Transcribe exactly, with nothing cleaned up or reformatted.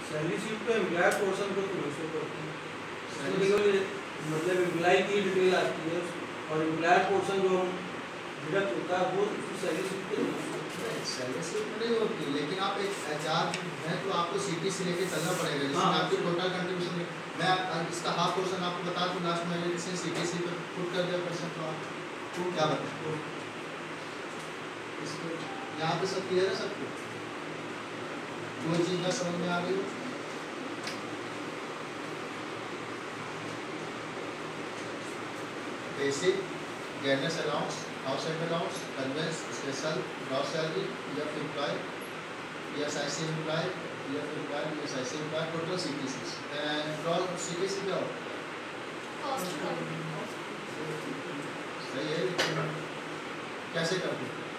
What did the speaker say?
Salary sheet पे employer portion को close करते हैं, मतलब एम्प्लॉय की डिटेल आती है और एम्प्लॉयर पोर्शन जो डिडक्ट होता है वो सैलरी शीट पे सैलरी शीट में नहीं होती, लेकिन आप एक एचआर हैं तो आपको सीटी से लेके चलना पड़ेगा, जिसमें आपकी टोटल कंट्रीब्यूशन। मैं इसका हाफ पोर्शन आपको बता दूं, लास्ट में मैंने इसे सीटीसी पे पुट कर दिया परसेंट, तो आप क्या बताएं इसको? यहाँ पे सब क्लियर है सबको? कोई चीज़ ना समझ में आ रही हो? बेसिक, गेटलेस allowance, outside allowance, conveyance, special, gross salary, या फिर एम्प्लॉय, या एसआईसी एम्प्लॉय, या फिर एम्प्लॉय, या SIC employ, total CTC. And total CTC क्या होता है? सही है, लेकिन कैसे करते हैं?